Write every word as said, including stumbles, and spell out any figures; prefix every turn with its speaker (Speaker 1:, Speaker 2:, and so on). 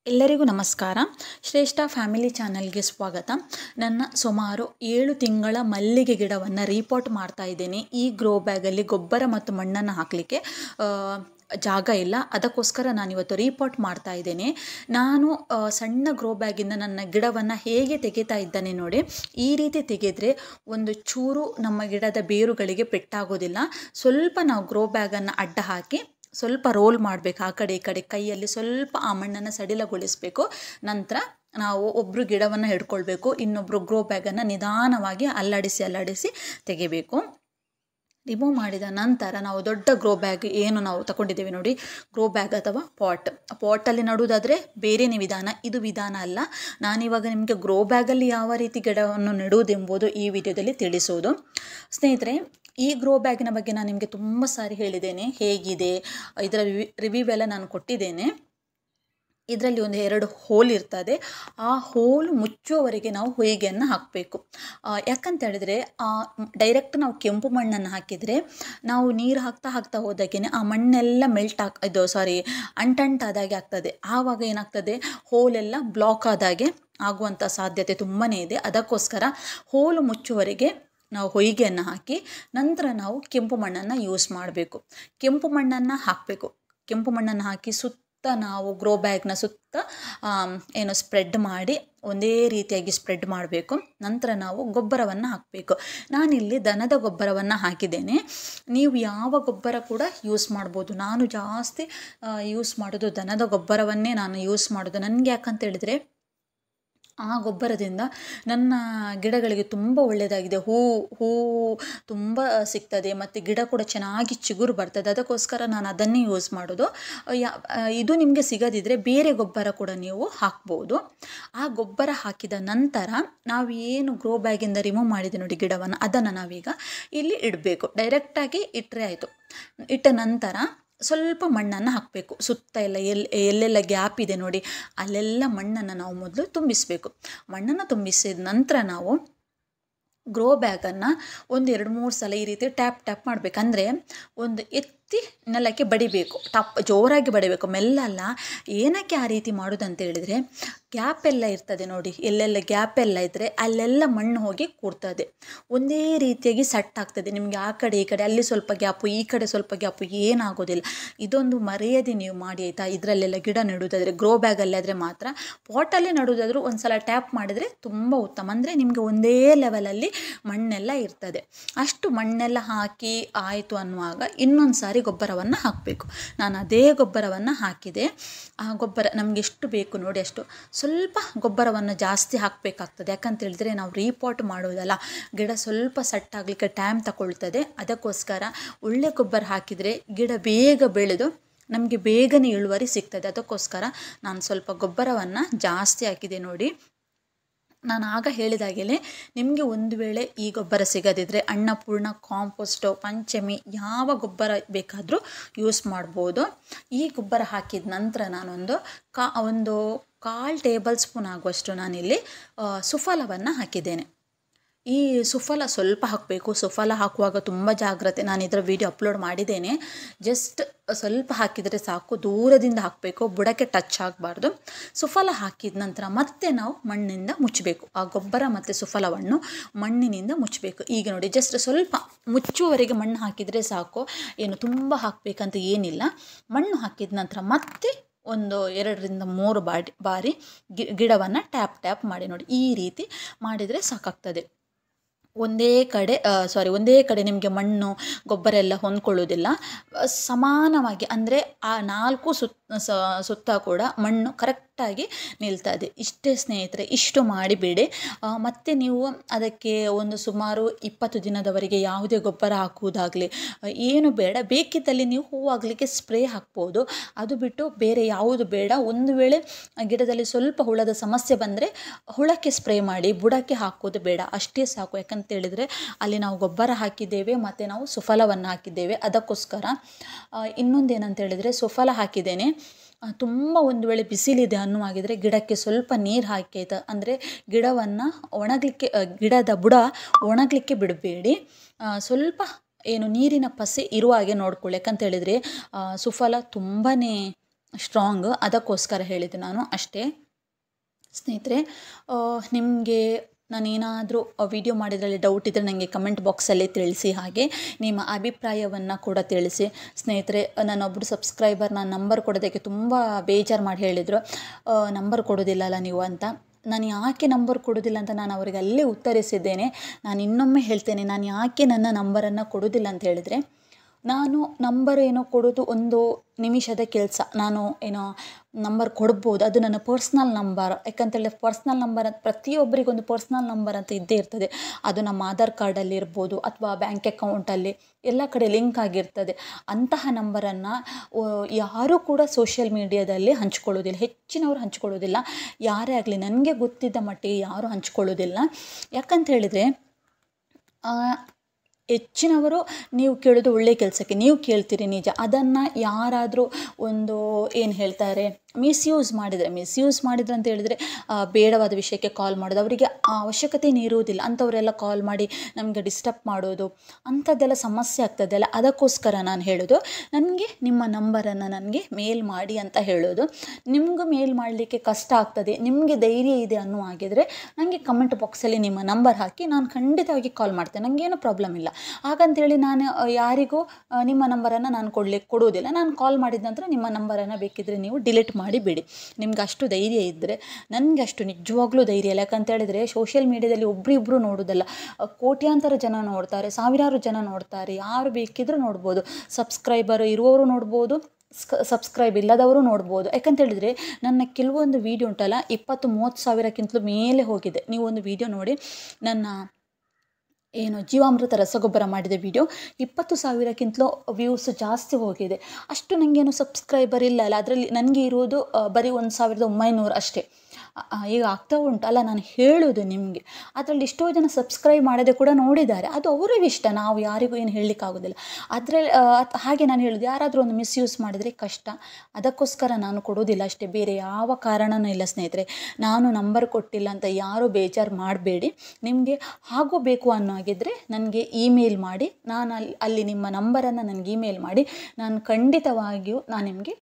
Speaker 1: ಎಲ್ಲರಿಗೂ ನಮಸ್ಕಾರ. ಶ್ರೇಷ್ಠ ಫ್ಯಾಮಿಲಿ ಚಾನಲ್ಗೆ ಸ್ವಾಗತ. ನನ್ನ ಸುಮಾರು ಏಳು ತಿಂಗಳ ಮಲ್ಲಿಗೆ ಗಿಡವನ್ನು ರೀಪಾಟ್ ಮಾಡ್ತಾ ಇದ್ದೇನೆ. ಈ ಗ್ರೋ ಬ್ಯಾಗಲ್ಲಿ ಗೊಬ್ಬರ ಮತ್ತು ಮಣ್ಣನ್ನು ಹಾಕಲಿಕ್ಕೆ ಜಾಗ ಇಲ್ಲ, ಅದಕ್ಕೋಸ್ಕರ ನಾನಿವತ್ತು ರೀಪಾಟ್ ಮಾಡ್ತಾ ಇದ್ದೇನೆ. ನಾನು ಸಣ್ಣ ಗ್ರೋ ಬ್ಯಾಗಿಂದ ನನ್ನ ಗಿಡವನ್ನು ಹೇಗೆ ತೆಗಿತಾ ಇದ್ದಾನೆ ನೋಡಿ. ಈ ರೀತಿ ತೆಗೆದರೆ ಒಂದು ಚೂರು ನಮ್ಮ ಗಿಡದ ಬೇರುಗಳಿಗೆ ಪೆಟ್ಟಾಗೋದಿಲ್ಲ. ಸ್ವಲ್ಪ ನಾವು ಗ್ರೋ ಬ್ಯಾಗನ್ನು ಅಡ್ಡ ಹಾಕಿ ಸ್ವಲ್ಪ ರೋಲ್ ಮಾಡಬೇಕು, ಆ ಕಡೆ ಈ ಕಡೆ ಕೈಯಲ್ಲಿ ಸ್ವಲ್ಪ ಆ ಮಣ್ಣನ್ನು ಸಡಿಲಗೊಳಿಸಬೇಕು. ನಂತರ ನಾವು ಒಬ್ಬರು ಗಿಡವನ್ನು ಹಿಡ್ಕೊಳ್ಬೇಕು, ಇನ್ನೊಬ್ಬರು ಗ್ರೋ ಬ್ಯಾಗನ್ನು ನಿಧಾನವಾಗಿ ಅಲ್ಲಾಡಿಸಿ ಅಲ್ಲಾಡಿಸಿ ತೆಗಿಬೇಕು. ರಿಮೂವ್ ಮಾಡಿದ ನಂತರ ನಾವು ದೊಡ್ಡ ಗ್ರೋ ಬ್ಯಾಗ್ ಏನು ನಾವು ತಗೊಂಡಿದ್ದೇವೆ ನೋಡಿ, ಗ್ರೋ ಬ್ಯಾಗ್ ಅಥವಾ ಪಾಟ್, ಪಾಟಲ್ಲಿ ನಡುವುದಾದರೆ ಬೇರೆಯೇ ವಿಧಾನ, ಇದು ವಿಧಾನ ಅಲ್ಲ. ನಾನಿವಾಗ ನಿಮಗೆ ಗ್ರೋ ಬ್ಯಾಗಲ್ಲಿ ಯಾವ ರೀತಿ ಗಿಡವನ್ನು ನೆಡುವುದೆಂಬುದು ಈ ವಿಡಿಯೋದಲ್ಲಿ ತಿಳಿಸೋದು. ಸ್ನೇಹಿತರೆ, ಈ ಗ್ರೋ ಬ್ಯಾಗಿನ ಬಗ್ಗೆ ನಾನು ನಿಮಗೆ ತುಂಬ ಸಾರಿ ಹೇಳಿದ್ದೇನೆ, ಹೇಗಿದೆ ಇದರ ರಿವಿ ರಿವ್ಯೂ ಎಲ್ಲ ನಾನು ಕೊಟ್ಟಿದ್ದೇನೆ. ಇದರಲ್ಲಿ ಒಂದು ಎರಡು ಹೋಲ್ ಇರ್ತದೆ, ಆ ಹೋಲ್ ಮುಚ್ಚುವವರೆಗೆ ನಾವು ಹೊಯ್ಗೆಯನ್ನು ಹಾಕಬೇಕು. ಯಾಕಂತ ಹೇಳಿದರೆ ಡೈರೆಕ್ಟ್ ನಾವು ಕೆಂಪು ಮಣ್ಣನ್ನು ಹಾಕಿದರೆ ನಾವು ನೀರು ಹಾಕ್ತಾ ಹಾಕ್ತಾ ಹೋದಾಗೆ ಆ ಮಣ್ಣೆಲ್ಲ ಮೆಲ್ಟ್ ಆಗ್ ಇದು ಸಾರಿ ಅಂಟಂಟಾದಾಗೆ ಆಗ್ತದೆ. ಆವಾಗ ಏನಾಗ್ತದೆ, ಹೋಲೆಲ್ಲ ಬ್ಲಾಕ್ ಆದಾಗೆ ಆಗುವಂಥ ಸಾಧ್ಯತೆ ತುಂಬಾ ಇದೆ. ಅದಕ್ಕೋಸ್ಕರ ಹೋಲು ಮುಚ್ಚುವವರೆಗೆ ನಾವು ಹೊಯ್ಗೆಯನ್ನು ಹಾಕಿ ನಂತರ ನಾವು ಕೆಂಪು ಮಣ್ಣನ್ನು ಯೂಸ್ ಮಾಡಬೇಕು. ಕೆಂಪು ಮಣ್ಣನ್ನು ಹಾಕಬೇಕು. ಕೆಂಪು ಮಣ್ಣನ್ನು ಹಾಕಿ ಸುತ್ತ ನಾವು ಗ್ರೋ ಬ್ಯಾಗ್ನ ಸುತ್ತ ಏನು ಸ್ಪ್ರೆಡ್ ಮಾಡಿ ಒಂದೇ ರೀತಿಯಾಗಿ ಸ್ಪ್ರೆಡ್ ಮಾಡಬೇಕು. ನಂತರ ನಾವು ಗೊಬ್ಬರವನ್ನು ಹಾಕಬೇಕು. ನಾನಿಲ್ಲಿ ದನದ ಗೊಬ್ಬರವನ್ನು ಹಾಕಿದ್ದೇನೆ, ನೀವು ಯಾವ ಗೊಬ್ಬರ ಕೂಡ ಯೂಸ್ ಮಾಡ್ಬೋದು. ನಾನು ಜಾಸ್ತಿ ಯೂಸ್ ಮಾಡೋದು ದನದ ಗೊಬ್ಬರವನ್ನೇ ನಾನು ಯೂಸ್ ಮಾಡೋದು. ನನಗೆ ಯಾಕಂತ ಹೇಳಿದರೆ ಆ ಗೊಬ್ಬರದಿಂದ ನನ್ನ ಗಿಡಗಳಿಗೆ ತುಂಬ ಒಳ್ಳೆಯದಾಗಿದೆ. ಹೂ ಹೂ ತುಂಬ ಸಿಗ್ತದೆ ಮತ್ತು ಗಿಡ ಕೂಡ ಚೆನ್ನಾಗಿ ಚಿಗುರು ಬರ್ತದೆ. ಅದಕ್ಕೋಸ್ಕರ ನಾನು ಅದನ್ನೇ ಯೂಸ್ ಮಾಡೋದು. ಯಾ ಇದು ನಿಮಗೆ ಸಿಗದಿದ್ದರೆ ಬೇರೆ ಗೊಬ್ಬರ ಕೂಡ ನೀವು ಹಾಕ್ಬೋದು. ಆ ಗೊಬ್ಬರ ಹಾಕಿದ ನಂತರ ನಾವು ಏನು ಗ್ರೋ ಬ್ಯಾಗಿಂದ ರಿಮೂವ್ ಮಾಡಿದೆ ನೋಡಿ ಗಿಡವನ್ನು, ಅದನ್ನು ನಾವೀಗ ಇಲ್ಲಿ ಇಡಬೇಕು. ಡೈರೆಕ್ಟಾಗಿ ಇಟ್ಟರೆ ಆಯಿತು. ಇಟ್ಟ ನಂತರ ಸ್ವಲ್ಪ ಮಣ್ಣನ್ನು ಹಾಕಬೇಕು. ಸುತ್ತ ಎಲ್ಲ ಎಲ್ಲಿ ಎಲ್ಲೆಲ್ಲ ಗ್ಯಾಪ್ ಇದೆ ನೋಡಿ, ಅಲ್ಲೆಲ್ಲ ಮಣ್ಣನ್ನು ನಾವು ಮೊದಲು ತುಂಬಿಸಬೇಕು. ಮಣ್ಣನ್ನು ತುಂಬಿಸಿದ ನಂತರ ನಾವು ಗ್ರೋ ಬ್ಯಾಗನ್ನು ಒಂದು ಎರಡು ಮೂರು ಸಲ ಈ ರೀತಿ ಟ್ಯಾಪ್ ಟ್ಯಾಪ್ ಮಾಡಬೇಕು. ಅಂದರೆ ಒಂದು ಎತ್ತಿ ನೆಲಕ್ಕೆ ಬಡಿಬೇಕು, ಟಪ್ ಜೋರಾಗಿ ಬಡಿಬೇಕು, ಮೆಲ್ಲಲ್ಲ. ಏನಕ್ಕೆ ಆ ರೀತಿ ಮಾಡೋದಂತ ಹೇಳಿದರೆ, ಗ್ಯಾಪ್ ಎಲ್ಲ ಇರ್ತದೆ ನೋಡಿ, ಎಲ್ಲೆಲ್ಲ ಗ್ಯಾಪ್ ಎಲ್ಲ ಇದ್ದರೆ ಅಲ್ಲೆಲ್ಲ ಮಣ್ಣು ಹೋಗಿ ಕೂರ್ತದೆ, ಒಂದೇ ರೀತಿಯಾಗಿ ಸೆಟ್ ಆಗ್ತದೆ. ನಿಮಗೆ ಆ ಕಡೆ ಈ ಕಡೆ ಅಲ್ಲಿ ಸ್ವಲ್ಪ ಗ್ಯಾಪು ಈ ಕಡೆ ಸ್ವಲ್ಪ ಗ್ಯಾಪು ಏನಾಗೋದಿಲ್ಲ. ಇದೊಂದು ಮರೆಯದೆ ನೀವು ಮಾಡಿ ಆಯಿತಾ. ಇದರಲ್ಲೆಲ್ಲ ಗಿಡ ನೆಡುವುದಾದರೆ ಗ್ರೋ ಬ್ಯಾಗಲ್ಲಿ ಆದರೆ ಮಾತ್ರ, ಪಾಟಲ್ಲಿ ನೆಡುವುದಾದರೂ ಒಂದು ಸಲ ಟ್ಯಾಪ್ ಮಾಡಿದರೆ ತುಂಬ ಉತ್ತಮ. ಅಂದರೆ ನಿಮಗೆ ಒಂದೇ ಲೆವೆಲಲ್ಲಿ ಮಣ್ಣೆಲ್ಲ ಇರ್ತದೆ. ಅಷ್ಟು ಮಣ್ಣೆಲ್ಲ ಹಾಕಿ ಆಯಿತು ಅನ್ನುವಾಗ ಇನ್ನೊಂದು ಸಾರಿ ಗೊಬ್ಬರವನ್ನು ಹಾಕಬೇಕು. ನಾನು ಅದೇ ಗೊಬ್ಬರವನ್ನು ಹಾಕಿದೆ. ಆ ಗೊಬ್ಬರ ನಮಗೆ ಎಷ್ಟು ಬೇಕು ನೋಡಿ ಅಷ್ಟು, ಸ್ವಲ್ಪ ಗೊಬ್ಬರವನ್ನು ಜಾಸ್ತಿ ಹಾಕಬೇಕಾಗ್ತದೆ. ಯಾಕಂತ ಹೇಳಿದರೆ ನಾವು ರೀಪಾಟ್ ಮಾಡೋದಲ್ಲ, ಗಿಡ ಸ್ವಲ್ಪ ಸೆಟ್ ಆಗಲಿಕ್ಕೆ ಟೈಮ್ ತಗೊಳ್ತದೆ. ಅದಕ್ಕೋಸ್ಕರ ಒಳ್ಳೆ ಗೊಬ್ಬರ ಹಾಕಿದರೆ ಗಿಡ ಬೇಗ ಬೆಳೆದು ನಮಗೆ ಬೇಗನೆ ಇಳುವರಿ ಸಿಗ್ತದೆ. ಅದಕ್ಕೋಸ್ಕರ ನಾನು ಸ್ವಲ್ಪ ಗೊಬ್ಬರವನ್ನು ಜಾಸ್ತಿ ಹಾಕಿದೆ ನೋಡಿ. ನಾನು ಆಗ ಹೇಳಿದಾಗಲೇ ನಿಮಗೆ ಒಂದು ವೇಳೆ ಈ ಗೊಬ್ಬರ ಸಿಗದಿದ್ದರೆ ಅನ್ನಪೂರ್ಣ, ಕಾಂಪೋಸ್ಟು, ಪಂಚಮಿ ಯಾವ ಗೊಬ್ಬರ ಬೇಕಾದರೂ ಯೂಸ್ ಮಾಡ್ಬೋದು. ಈ ಗೊಬ್ಬರ ಹಾಕಿದ ನಂತರ ನಾನೊಂದು ಕಾ ಒಂದು ಕಾಲು ಟೇಬಲ್ ಸ್ಪೂನ್ ಆಗುವಷ್ಟು ನಾನಿಲ್ಲಿ ಸುಫಲವನ್ನು ಹಾಕಿದ್ದೇನೆ. ಈ ಸುಫಲ ಸ್ವಲ್ಪ ಹಾಕಬೇಕು. ಸುಫಲ ಹಾಕುವಾಗ ತುಂಬ ಜಾಗ್ರತೆ, ನಾನು ಇದರ ವಿಡಿಯೋ ಅಪ್ಲೋಡ್ ಮಾಡಿದ್ದೇನೆ. ಜಸ್ಟ್ ಸ್ವಲ್ಪ ಹಾಕಿದರೆ ಸಾಕು, ದೂರದಿಂದ ಹಾಕಬೇಕು, ಬುಡಕ್ಕೆ ಟಚ್ ಆಗಬಾರ್ದು. ಸುಫಲ ಹಾಕಿದ ನಂತರ ಮತ್ತೆ ನಾವು ಮಣ್ಣಿಂದ ಮುಚ್ಚಬೇಕು. ಆ ಗೊಬ್ಬರ ಮತ್ತು ಸುಫಲವನ್ನು ಮಣ್ಣಿನಿಂದ ಮುಚ್ಚಬೇಕು. ಈಗ ನೋಡಿ, ಜಸ್ಟ್ ಸ್ವಲ್ಪ ಮುಚ್ಚುವವರೆಗೆ ಮಣ್ಣು ಹಾಕಿದರೆ ಸಾಕು, ಏನು ತುಂಬ ಹಾಕಬೇಕಂತ ಏನಿಲ್ಲ. ಮಣ್ಣು ಹಾಕಿದ ನಂತರ ಮತ್ತೆ ಒಂದು ಎರಡರಿಂದ ಮೂರು ಬಾಡಿ ಬಾರಿ ಗಿ ಗಿಡವನ್ನು ಟ್ಯಾಪ್ ಟ್ಯಾಪ್ ಮಾಡಿ ನೋಡಿ. ಈ ರೀತಿ ಮಾಡಿದರೆ ಸಾಕಾಗ್ತದೆ. ಒಂದೇ ಕಡೆ ಸಾರಿ ಒಂದೇ ಕಡೆ ನಿಮಗೆ ಮಣ್ಣು ಗೊಬ್ಬರ ಎಲ್ಲ ಹೊಂದ್ಕೊಳ್ಳೋದಿಲ್ಲ. ಸಮಾನವಾಗಿ ಅಂದರೆ ಆ ನಾಲ್ಕು ಸುತ್ತ ಸುತ್ತ ಕೂಡ ಮಣ್ಣು ಕರೆಕ್ಟಾಗಿ ನಿಲ್ತದೆ. ಇಷ್ಟೇ ಸ್ನೇಹಿತರೆ, ಇಷ್ಟು ಮಾಡಿಬಿಡಿ. ಮತ್ತು ನೀವು ಅದಕ್ಕೆ ಒಂದು ಸುಮಾರು ಇಪ್ಪತ್ತು ದಿನದವರೆಗೆ ಯಾವುದೇ ಗೊಬ್ಬರ ಹಾಕುವುದಾಗಲಿ ಏನು ಬೇಡ. ಬೇಕಿದ್ದಲ್ಲಿ ನೀವು ಹೂವಾಗಲಿಕ್ಕೆ ಸ್ಪ್ರೇ ಹಾಕ್ಬೋದು, ಅದು ಬಿಟ್ಟು ಬೇರೆ ಯಾವುದು ಬೇಡ. ಒಂದು ವೇಳೆ ಗಿಡದಲ್ಲಿ ಸ್ವಲ್ಪ ಹುಳದ ಸಮಸ್ಯೆ ಬಂದರೆ ಹುಳಕ್ಕೆ ಸ್ಪ್ರೇ ಮಾಡಿ, ಬುಡಕ್ಕೆ ಹಾಕೋದು ಬೇಡ, ಅಷ್ಟೇ ಸಾಕು. ಯಾಕಂತ ಹೇಳಿದರೆ ಅಲ್ಲಿ ನಾವು ಗೊಬ್ಬರ ಹಾಕಿದ್ದೇವೆ ಮತ್ತು ನಾವು ಸುಫಲವನ್ನು ಹಾಕಿದ್ದೇವೆ. ಅದಕ್ಕೋಸ್ಕರ ಇನ್ನೊಂದೇನಂತ ಹೇಳಿದರೆ, ಸುಫಲ ಹಾಕಿದ್ದೇನೆ, ತುಂಬ ಒಂದು ವೇಳೆ ಬಿಸಿಲಿದೆ ಅನ್ನುವಾಗಿದ್ದರೆ ಗಿಡಕ್ಕೆ ಸ್ವಲ್ಪ ನೀರು ಹಾಕಿ ಆಯಿತಾ. ಅಂದರೆ ಗಿಡವನ್ನು ಒಣಗಲಿಕ್ಕೆ, ಗಿಡದ ಬುಡ ಒಣಗಲಿಕ್ಕೆ ಬಿಡಬೇಡಿ. ಸ್ವಲ್ಪ ಏನು ನೀರಿನ ಪಸೆ ಇರುವ ಹಾಗೆ ನೋಡ್ಕೊಳ್ಳಿ. ಯಾಕಂತ ಹೇಳಿದರೆ ಸುಫಲ ತುಂಬಾ ಸ್ಟ್ರಾಂಗ್, ಅದಕ್ಕೋಸ್ಕರ ಹೇಳಿದ್ದು ನಾನು ಅಷ್ಟೇ. ಸ್ನೇಹಿತರೆ, ನಿಮಗೆ ನಾನೇನಾದರೂ ವಿಡಿಯೋ ಮಾಡಿದ್ರಲ್ಲಿ ಡೌಟ್ ಇದ್ದರೆ ನನಗೆ ಕಮೆಂಟ್ ಬಾಕ್ಸಲ್ಲಿ ತಿಳಿಸಿ. ಹಾಗೆ ನಿಮ್ಮ ಅಭಿಪ್ರಾಯವನ್ನು ಕೂಡ ತಿಳಿಸಿ. ಸ್ನೇಹಿತರೆ, ನಾನೊಬ್ಬರು ಸಬ್ಸ್ಕ್ರೈಬರ್ ನಾನು ನಂಬರ್ ಕೊಡೋದಕ್ಕೆ ತುಂಬ ಬೇಜಾರು ಮಾಡಿ ಹೇಳಿದರು, ನಂಬರ್ ಕೊಡೋದಿಲ್ಲಲ್ಲ ನೀವು ಅಂತ. ನಾನು ಯಾಕೆ ನಂಬರ್ ಕೊಡೋದಿಲ್ಲ ಅಂತ ನಾನು ಅವರಿಗೆ ಅಲ್ಲೇ ಉತ್ತರಿಸಿದ್ದೇನೆ. ನಾನು ಇನ್ನೊಮ್ಮೆ ಹೇಳ್ತೇನೆ, ನಾನು ಯಾಕೆ ನನ್ನ ನಂಬರನ್ನು ಕೊಡೋದಿಲ್ಲ ಅಂತ ಹೇಳಿದರೆ, ನಾನು ನಂಬರ್ ಏನೋ ಕೊಡೋದು ಒಂದು ನಿಮಿಷದ ಕೆಲಸ. ನಾನು ಏನೋ ನಂಬರ್ ಕೊಡ್ಬೋದು, ಅದು ನನ್ನ ಪರ್ಸ್ನಲ್ ನಂಬರ್. ಯಾಕಂತೇಳಿದ್ರೆ ಪರ್ಸ್ನಲ್ ನಂಬರ್ ಅಂತ ಪ್ರತಿಯೊಬ್ಬರಿಗೊಂದು ಪರ್ಸ್ನಲ್ ನಂಬರ್ ಅಂತ ಇದ್ದೇ ಇರ್ತದೆ. ಅದು ನಮ್ಮ ಆಧಾರ್ ಕಾರ್ಡಲ್ಲಿ ಇರ್ಬೋದು ಅಥವಾ ಬ್ಯಾಂಕ್ ಅಕೌಂಟಲ್ಲಿ ಎಲ್ಲ ಕಡೆ ಲಿಂಕ್ ಆಗಿರ್ತದೆ. ಅಂತಹ ನಂಬರನ್ನು ಯಾರೂ ಕೂಡ ಸೋಷಿಯಲ್ ಮೀಡಿಯಾದಲ್ಲಿ ಹಂಚ್ಕೊಳ್ಳೋದಿಲ್ಲ, ಹೆಚ್ಚಿನವರು ಹಂಚ್ಕೊಳ್ಳೋದಿಲ್ಲ. ಯಾರೇ ಆಗಲಿ ನನಗೆ ಗೊತ್ತಿದ್ದ ಮಟ್ಟಿಗೆ ಯಾರೂ ಹಂಚ್ಕೊಳ್ಳೋದಿಲ್ಲ. ಯಾಕಂತ ಹೇಳಿದರೆ ಹೆಚ್ಚಿನವರು ನೀವು ಕೇಳೋದು ಒಳ್ಳೆಯ ಕೆಲಸಕ್ಕೆ ನೀವು ಕೇಳ್ತೀರಿ ನಿಜ. ಅದನ್ನು ಯಾರಾದರೂ ಒಂದು ಏನು ಹೇಳ್ತಾರೆ ಮಿಸ್ಯೂಸ್ ಮಾಡಿದರೆ ಮಿಸ್ಯೂಸ್ ಮಾಡಿದ್ರೆ ಅಂತ ಹೇಳಿದರೆ ಬೇಡವಾದ ವಿಷಯಕ್ಕೆ ಕಾಲ್ ಮಾಡೋದು, ಅವರಿಗೆ ಆ ಅವಶ್ಯಕತೆಯೇ ಇರುವುದಿಲ್ಲ. ಅಂಥವರೆಲ್ಲ ಕಾಲ್ ಮಾಡಿ ನಮಗೆ ಡಿಸ್ಟರ್ಬ್ ಮಾಡೋದು ಅಂಥದ್ದೆಲ್ಲ ಸಮಸ್ಯೆ ಆಗ್ತದೆ ಅಲ್ಲ. ಅದಕ್ಕೋಸ್ಕರ ನಾನು ಹೇಳೋದು, ನನಗೆ ನಿಮ್ಮ ನಂಬರನ್ನು ನನಗೆ ಮೇಲ್ ಮಾಡಿ ಅಂತ ಹೇಳೋದು. ನಿಮಗೂ ಮೇಲ್ ಮಾಡಲಿಕ್ಕೆ ಕಷ್ಟ ಆಗ್ತದೆ, ನಿಮಗೆ ಧೈರ್ಯ ಇದೆ ಅನ್ನೋ ಹಾಗಿದ್ರೆ ನನಗೆ ಕಮೆಂಟ್ ಬಾಕ್ಸಲ್ಲಿ ನಿಮ್ಮ ನಂಬರ್ ಹಾಕಿ, ನಾನು ಖಂಡಿತವಾಗಿ ಕಾಲ್ ಮಾಡ್ತೇನೆ, ನನಗೇನು ಪ್ರಾಬ್ಲಮ್ ಇಲ್ಲ. ಹಾಗಂತೇಳಿ ನಾನು ಯಾರಿಗೂ ನಿಮ್ಮ ನಂಬರನ್ನು ನಾನು ಕೊಡಲಿಕ್ಕೆ ಕೊಡುವುದಿಲ್ಲ. ನಾನು ಕಾಲ್ ಮಾಡಿದ ನಂತರ ನಿಮ್ಮ ನಂಬರನ್ನು ಬೇಕಿದ್ದರೆ ನೀವು ಡಿಲೀಟ್ ಮಾಡಿಬಿಡಿ. ನಿಮ್ಗೆ ಅಷ್ಟು ಧೈರ್ಯ ಇದ್ದರೆ. ನನಗೆ ಅಷ್ಟು ನಿಜವಾಗ್ಲೂ ಧೈರ್ಯ ಇಲ್ಲ. ಯಾಕಂತ ಹೇಳಿದರೆ ಸೋಷಿಯಲ್ ಮೀಡಿಯಾದಲ್ಲಿ ಒಬ್ಬರಿಬ್ಬರು ನೋಡೋದಲ್ಲ, ಕೋಟ್ಯಾಂತರ ಜನ ನೋಡ್ತಾರೆ, ಸಾವಿರಾರು ಜನ ನೋಡ್ತಾರೆ. ಯಾರು ಬೇಕಿದ್ರೂ ನೋಡ್ಬೋದು. ಸಬ್ಸ್ಕ್ರೈಬರ್ ಇರುವವರು ನೋಡ್ಬೋದು, ಸಬ್ಸ್ಕ್ರೈಬ್ ಇಲ್ಲದವರು ನೋಡ್ಬೋದು. ಯಾಕಂತ ಹೇಳಿದರೆ ನನ್ನ ಕೆಲವೊಂದು ವೀಡಿಯೋ ಉಂಟಲ್ಲ ಇಪ್ಪತ್ತು ಮೂವತ್ತು ಸಾವಿರಕ್ಕಿಂತಲೂ ಮೇಲೆ ಹೋಗಿದೆ. ನೀವು ಒಂದು ವೀಡಿಯೋ ನೋಡಿ, ನನ್ನ ಏನು ಜೀವಾಮೃತ ರಸಗೊಬ್ಬರ ಮಾಡಿದ ವಿಡಿಯೋ ಇಪ್ಪತ್ತು ಸಾವಿರಕ್ಕಿಂತಲೂ ವ್ಯೂಸ್ ಜಾಸ್ತಿ ಹೋಗಿದೆ. ಅಷ್ಟು ನನಗೇನು ಸಬ್ಸ್ಕ್ರೈಬರ್ ಇಲ್ಲ ಅಲ್ಲ, ಅದರಲ್ಲಿ ನನಗೆ ಇರೋದು ಬರೀ ಒಂದು ಸಾವಿರದ ಒಂಬೈನೂರು ಅಷ್ಟೇ. ಈಗ ಆಗ್ತಾ ಉಂಟು ಅಲ್ಲ, ನಾನು ಹೇಳೋದು ನಿಮಗೆ. ಅದರಲ್ಲಿ ಎಷ್ಟೋ ಜನ ಸಬ್ಸ್ಕ್ರೈಬ್ ಮಾಡದೆ ಕೂಡ ನೋಡಿದ್ದಾರೆ, ಅದು ಅವರಿಗೆ ಇಷ್ಟ, ನಾವು ಯಾರಿಗೂ ಏನು ಹೇಳಲಿಕ್ಕಾಗೋದಿಲ್ಲ. ಅದರಲ್ಲಿ ಹಾಗೆ ನಾನು ಹೇಳೋದು, ಯಾರಾದರೂ ಒಂದು ಮಿಸ್ಯೂಸ್ ಮಾಡಿದರೆ ಕಷ್ಟ. ಅದಕ್ಕೋಸ್ಕರ ನಾನು ಕೊಡೋದಿಲ್ಲ ಅಷ್ಟೇ, ಬೇರೆ ಯಾವ ಕಾರಣನೂ ಇಲ್ಲ. ಸ್ನೇಹಿತರೆ, ನಾನು ನಂಬರ್ ಕೊಟ್ಟಿಲ್ಲ ಅಂತ ಯಾರೂ ಬೇಜಾರು ಮಾಡಬೇಡಿ. ನಿಮಗೆ ಹಾಗೂ ಬೇಕು ಅನ್ನೋ ಹಾಗಿದ್ದರೆ ನನಗೆ ಇಮೇಲ್ ಮಾಡಿ, ನಾನು ಅಲ್ಲಿ ಅಲ್ಲಿ ನಿಮ್ಮ ನಂಬರನ್ನು ನನಗೆ ಇಮೇಲ್ ಮಾಡಿ, ನಾನು ಖಂಡಿತವಾಗಿಯೂ ನಾನು ನಿಮಗೆ